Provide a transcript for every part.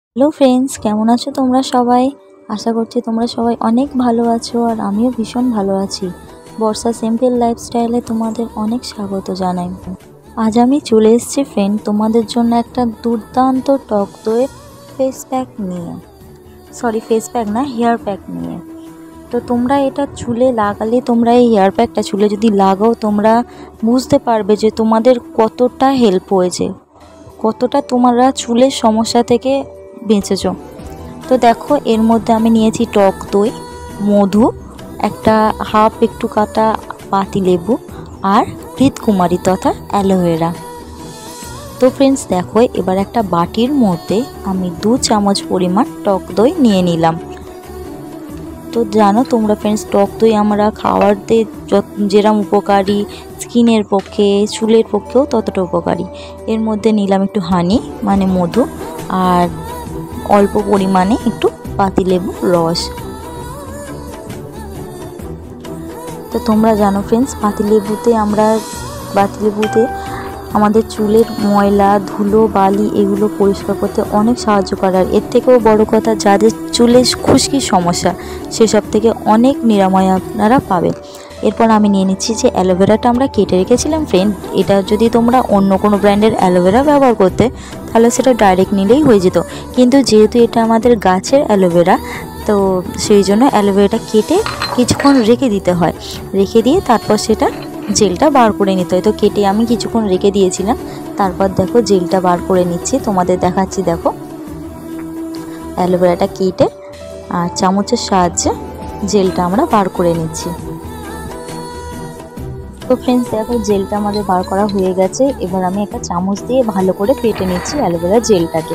Hello friends, কেমন আছো তোমরা সবাই? আশা করছি তোমরা সবাই অনেক ভালো আছো আর আমিও ভীষণ ভালো আছি। বর্ষা সিম্পল লাইফস্টাইলে তোমাদের অনেক স্বাগত জানাই। আজ আমি চলে এসেছি ফ্রেন্ড তোমাদের জন্য একটা দুর্দান্ত টক দই ফেস প্যাক নিয়ে। ফেস প্যাক না, হেয়ার প্যাক নিয়ে। তো তোমরা এটা চুলে লাগালে, তোমরা এই হেয়ার প্যাকটা চুলে যদি লাগাও, তোমরা বুঝতে পারবে যে তোমাদের কতটা হেল্প হয়েছে, কতটা তোমরা চুলের সমস্যা থেকে বেঁচেছো। তো দেখো, এর মধ্যে আমি নিয়েছি টক দই, মধু, একটা হাফ একটু কাটা পাতিলেবু আর ঘৃতকুমারী তথা অ্যালোভেরা। তো ফ্রেন্ডস দেখো, এবার একটা বাটির মধ্যে আমি 2 চামচ পরিমাণ টক দই নিয়ে নিলাম। তো জানো তোমরা ফ্রেন্ডস, টক দই আমরা খাওয়াতে যেরকম উপকারী, স্কিনের পক্ষে, চুলের পক্ষেও ততটা উপকারী। এর মধ্যে নিলাম একটু হানি মানে মধু আর অল্প পরিমাণে একটু পাতিলেবুর রস। তো তোমরা জানো ফ্রেন্ডস, পাতিলেবুতে আমাদের চুলের ময়লা, ধুলো, বালি এগুলো পরিষ্কার করতে অনেক সাহায্য করে। আর এর থেকেও বড় কথা, যাদের চুলে খুশকির সমস্যা সেসব থেকে অনেক নিরাময় আপনারা পাবেন। এরপর আমি নিয়ে নিচ্ছি যে অ্যালোভেরাটা আমরা কেটে রেখেছিলাম ফ্রেন্ড। এটা যদি তোমরা অন্য কোনো ব্র্যান্ডের অ্যালোভেরা ব্যবহার করতে, তাহলে সেটা ডাইরেক্ট নিলেই হয়ে যেত। কিন্তু যেহেতু এটা আমাদের গাছের অ্যালোভেরা, তো সেই জন্য অ্যালোভেরাটা কেটে কিছুক্ষণ রেখে দিতে হয়। রেখে দিয়ে তারপর সেটা জেলটা বার করে নিতে হয়। তো কেটে আমি কিছুক্ষণ রেখে দিয়েছিলাম। তারপর দেখো জেলটা বার করে নিচ্ছি, তোমাদের দেখাচ্ছি। দেখো, অ্যালোভেরাটা কেটে আর চামচের সাহায্যে জেলটা আমরা বার করে নিচ্ছি। তো ফ্রেন্ডস দেখো, জেলটা আমাদের বার করা হয়ে গেছে। এবার আমি একটা চামচ দিয়ে ভালো করে ফেটে নিচ্ছি অ্যালোভেরা জেলটাকে।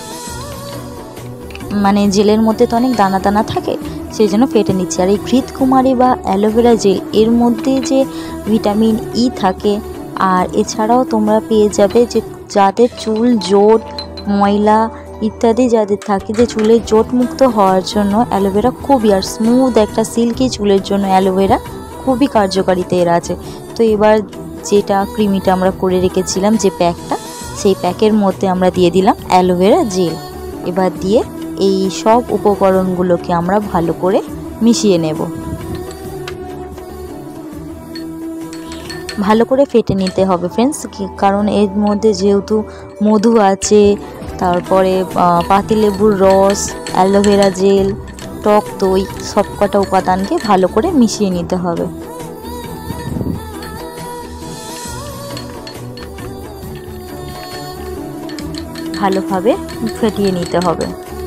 মানে জেলের মধ্যে তো অনেক দানা দানা থাকে, সেই জন্য ফেটে নিচ্ছি। আর এই ঘৃতকুমারী বা অ্যালোভেরা জেল, এর মধ্যে যে ভিটামিন ই থাকে, আর এছাড়াও তোমরা পেয়ে যাবে যে যাদের চুল জোট, ময়লা ইত্যাদি যাদের থাকে, যে চুলের জোট মুক্ত হওয়ার জন্য অ্যালোভেরা খুবই, আর স্মুথ একটা সিল্কি চুলের জন্য অ্যালোভেরা খুবই কার্যকারিতা এর আছে। তো এবার যেটা ক্রিমিটা আমরা করে রেখেছিলাম, যে প্যাকটা, সেই প্যাকের মধ্যে আমরা দিয়ে দিলাম অ্যালোভেরা জেল। এবার দিয়ে এই সব উপকরণগুলোকে আমরা ভালো করে মিশিয়ে নেব। ভালো করে ফেটে নিতে হবে ফ্রেন্ডস, কারণ এর মধ্যে যেহেতু মধু আছে, তারপরে পাতিলেবুর রস, অ্যালোভেরা জেল, টক দই, সব কটা উপাদানকে ভালো করে মিশিয়ে নিতে হবে। ভালোভাবে ফেটিয়ে নিতে হবে।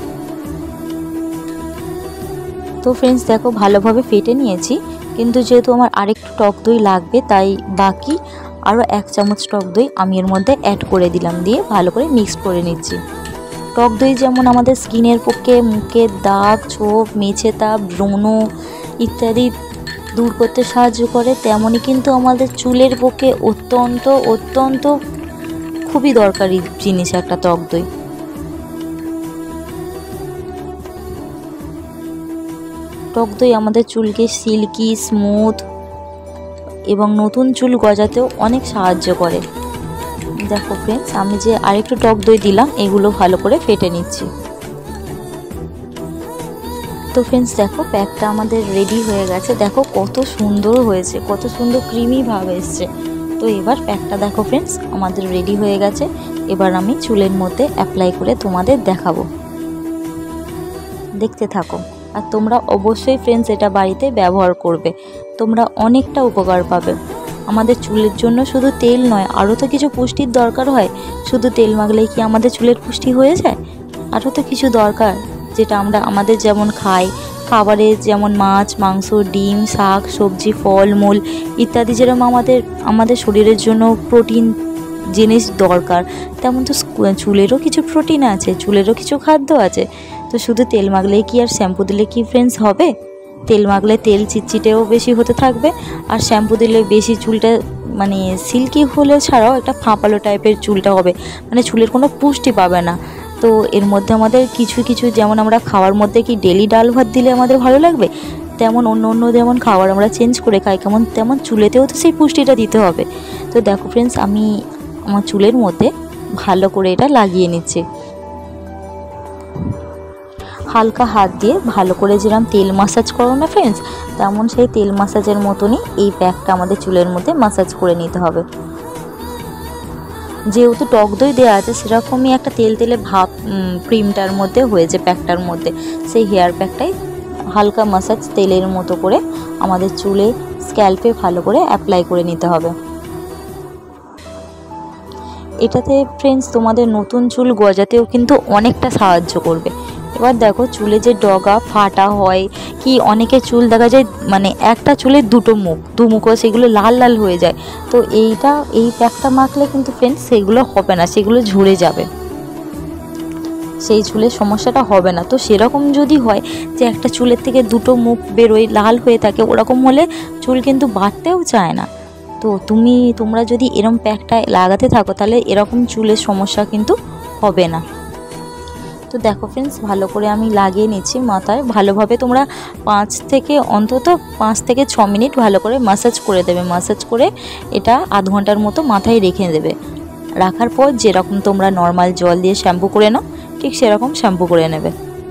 তো ফ্রেন্ডস দেখো, ভালোভাবে ফেটে নিয়েছি, কিন্তু যেহেতু আমার আরেকটু টক দই লাগবে, তাই বাকি আরও 1 চামচ টক দই আমি এর মধ্যে অ্যাড করে দিলাম। দিয়ে ভালো করে মিক্স করে নিচ্ছি। টক দই যেমন আমাদের স্কিনের পক্ষে মুখের দাগ, ছোপ, মেছে তাপ, ব্রণ ইত্যাদি দূর করতে সাহায্য করে, তেমনই কিন্তু আমাদের চুলের পক্ষে অত্যন্ত অত্যন্ত খুবই দরকারি জিনিস একটা টক দই। টক দই আমাদের চুলকে সিল্কি, স্মুথ এবং নতুন চুল গজাতেও অনেক সাহায্য করে। দেখো ফ্রেন্ডস, আমি যে আরেকটু টক দই দিলাম, এগুলো ভালো করে ফেটে নিচ্ছি। তো ফ্রেন্ডস দেখো, প্যাকটা আমাদের রেডি হয়ে গেছে। দেখো কত সুন্দর হয়েছে, কত সুন্দর ক্রিমি ভাব এসছে। তো এবার প্যাকটা দেখো ফ্রেন্ডস, আমাদের রেডি হয়ে গেছে। এবার আমি চুলের মধ্যে অ্যাপ্লাই করে তোমাদের দেখাবো, দেখতে থাকো। আর তোমরা অবশ্যই ফ্রেন্ডস এটা বাড়িতে ব্যবহার করবে, তোমরা অনেকটা উপকার পাবে। আমাদের চুলের জন্য শুধু তেল নয়, আরও তো কিছু পুষ্টির দরকার হয়। শুধু তেল মাখলেই কি আমাদের চুলের পুষ্টি হয়ে যায়? আরও তো কিছু দরকার, যেটা আমরা আমাদের যেমন খাই, খাবারে যেমন মাছ, মাংস, ডিম, শাক সবজি, ফল মূল ইত্যাদি, যেরকম আমাদের শরীরের জন্য প্রোটিন জিনিস দরকার, তেমন তো চুলেরও কিছু প্রোটিন আছে, চুলেরও কিছু খাদ্য আছে। তো শুধু তেল মাখলেই কি আর শ্যাম্পু দিলে কি ফ্রেন্ডস হবে? তেল মাখলে তেল চিটচিটেও বেশি হতে থাকবে, আর শ্যাম্পু দিলে বেশি চুলটা মানে সিল্কি হলেও ছাড়াও একটা ফাঁপালো টাইপের চুলটা হবে, মানে চুলের কোনো পুষ্টি পাবে না। তো এর মধ্যে আমাদের কিছু কিছু, যেমন আমরা খাওয়ার মধ্যে কি ডেলি ডাল ভাত দিলে আমাদের ভালো লাগবে, তেমন অন্য যেমন খাবার আমরা চেঞ্জ করে খাই, তেমন চুলেতেও তো সেই পুষ্টিটা দিতে হবে। তো দেখো ফ্রেন্ডস, আমি আমার চুলের মধ্যে ভালো করে এটা লাগিয়ে নিচ্ছি। হালকা হাত দিয়ে ভালো করে যেরকম তেল মাসাজ করো না ফ্রেন্ডস, তেমন সেই তেল মাসাজের মতনই এই প্যাকটা আমাদের চুলের মধ্যে মাসাজ করে নিতে হবে। যেহেতু টক দই দেওয়া আছে সেরকমই একটা তেল তেলে ভাব ক্রিমটার মধ্যে হয়েছে, প্যাকটার মধ্যে সেই হেয়ার প্যাকটাই হালকা মাসাজ তেলের মতো করে আমাদের চুলে স্ক্যাল্পে ভালো করে অ্যাপ্লাই করে নিতে হবে। এটাতে ফ্রেন্ডস তোমাদের নতুন চুল গজাতেও কিন্তু অনেকটা সাহায্য করবে। এবার দেখো চুলে যে ডগা ফাটা হয় কি অনেকের চুল দেখা যায় মানে একটা চুলে দু মুখো সেগুলো লাল লাল হয়ে যায়, তো এই প্যাকটা মাখলে কিন্তু ফ্রেন্ডস সেগুলো হবে না, সেগুলো ঝরে যাবে, সেই চুলের সমস্যাটা হবে না। তো সেরকম যদি হয় যে একটা চুলের থেকে দুটো মুখ বেরোয় লাল হয়ে থাকে, ওরকম হলে চুল কিন্তু বাড়তেও চায় না। তো তোমরা যদি এরকম প্যাকটা লাগাতে থাকো তাহলে এরকম চুলের সমস্যা কিন্তু হবে না। তো দেখো ফ্রেন্ডস ভালো করে আমি লাগিয়ে নিচ্ছি মাথায়, ভালোভাবে তোমরা অন্তত 5 থেকে 6 মিনিট ভালো করে মাসাজ করে দেবে। মাসাজ করে এটা আধ ঘন্টার মতো মাথায় রেখে দেবে। রাখার পর যেরকম তোমরা নর্মাল জল দিয়ে শ্যাম্পু করে নাও ঠিক সেরকম শ্যাম্পু করে নেবে।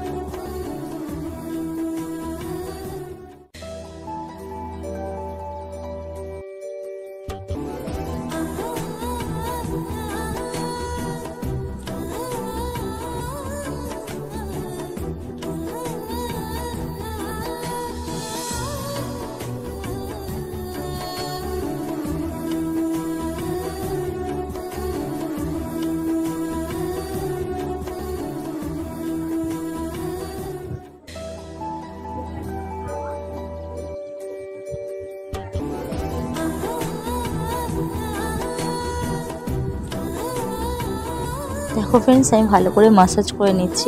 দেখো ফ্রেন্ডস আমি ভালো করে মাসাজ করে নিচ্ছি,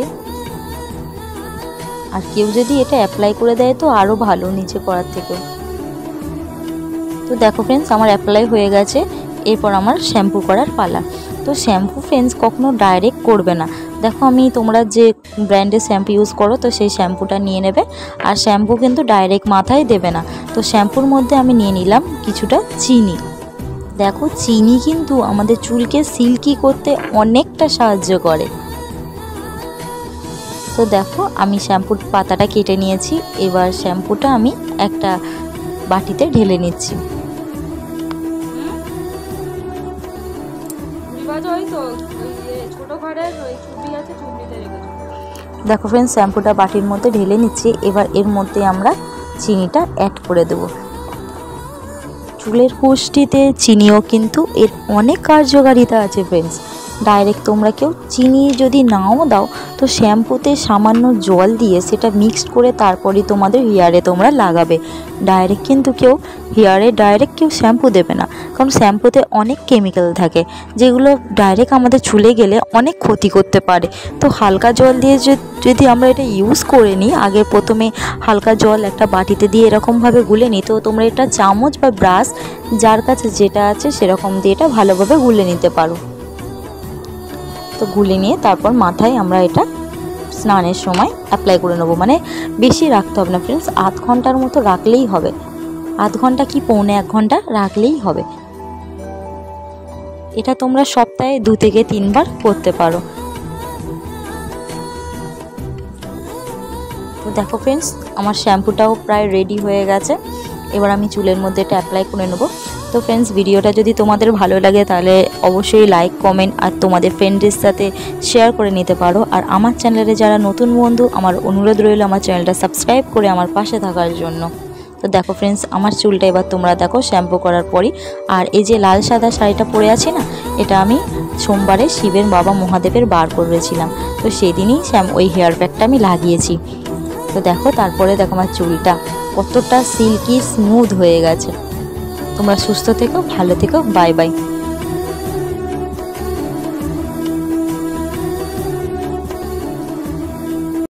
আর কেউ যদি এটা অ্যাপ্লাই করে দেয় তো আরও ভালো নিচে করার থেকেও। তো দেখো ফ্রেন্ডস আমার অ্যাপ্লাই হয়ে গেছে, এরপর আমার শ্যাম্পু করার পালা। তো শ্যাম্পু ফ্রেন্ডস কখনো ডাইরেক্ট করবে না। দেখো তোমরা যে ব্র্যান্ডের শ্যাম্পু ইউজ করো তো সেই শ্যাম্পুটা নিয়ে নেবে, আর শ্যাম্পু কিন্তু ডাইরেক্ট মাথায় দেবে না। তো শ্যাম্পুর মধ্যে আমি নিয়ে নিলাম কিছুটা চিনি। দেখো চিনি কিন্তু আমাদের চুলকে সিল্কি করতে অনেকটা সাহায্য করে। তো দেখো আমি শ্যাম্পুর পাতাটা কেটে নিয়েছি, এবার শ্যাম্পুটা আমি একটা বাটিতে ঢেলে নিচ্ছি। দেখো ফ্রেন্ডস শ্যাম্পুটা বাটির মধ্যে ঢেলে নিচ্ছি, এবার এর মধ্যে আমরা চিনিটা অ্যাড করে দেবো। চুলের পুষ্টিতে চিনিও কিন্তু এর অনেক কার্যকারিতা আছে ফ্রেন্ডস। ডাইরেক্ট তোমরা কেউ চিনি যদি নাও দাও তো শ্যাম্পুতে সামান্য জল দিয়ে সেটা মিক্সড করে তারপরে তোমাদের হেয়ারে তোমরা লাগাবে। ডাইরেক্ট কিন্তু কেউ হেয়ারে কেউ শ্যাম্পু দেবে না, কারণ শ্যাম্পুতে অনেক কেমিক্যাল থাকে যেগুলো ডাইরেক্ট আমাদের চুলে গেলে অনেক ক্ষতি করতে পারে। তো হালকা জল দিয়ে যদি আমরা এটা ইউজ করে নিই, আগে প্রথমে হালকা জল একটা বাটিতে দিয়ে এরকমভাবে গুলে নিই। তো তোমরা এটা চামচ বা ব্রাশ যার কাছে যেটা আছে সেরকম দিয়ে এটা ভালোভাবে গুলে নিতে পারো। তো গুলে নিয়ে তারপর মাথায় আমরা এটা স্নানের সময় অ্যাপ্লাই করে নেবো। মানে বেশি রাখতে হবে না ফ্রেন্ডস, আধ ঘন্টার মতো রাখলেই হবে, আধ ঘন্টা কি পৌনে 1 ঘন্টা রাখলেই হবে। এটা তোমরা সপ্তাহে 2 থেকে 3 বার করতে পারো। তো দেখো ফ্রেন্ডস আমার শ্যাম্পুটাও প্রায় রেডি হয়ে গেছে, এবার আমি চুলের মধ্যে এটা অ্যাপ্লাই করে নেবো। তো ফ্রেন্ডস ভিডিওটা যদি তোমাদের ভালো লাগে তাহলে অবশ্যই লাইক কমেন্ট আর তোমাদের ফ্রেন্ডদের সাথে শেয়ার করে নিতে পারো। আর আমার চ্যানেলে যারা নতুন বন্ধু আমার অনুরোধ রইল আমার চ্যানেলটা সাবস্ক্রাইব করে আমার পাশে থাকার জন্য। তো দেখো ফ্রেন্ডস আমার চুলটা এবার তোমরা দেখো শ্যাম্পু করার পরই। আর এই যে লাল সাদা শাড়িটা পরে আছি না, এটা আমি সোমবারে শিবের বাবা মহাদেবের বার করেছিলাম, তো সেদিনই ওই হেয়ার প্যাকটা আমি লাগিয়েছি। তো দেখো তারপরে দেখো আমার চুলটা কতটা সিল্কি স্মুথ হয়ে গেছে। তোমরা সুস্থ থেকো, ভালো থেকো, বাই বাই।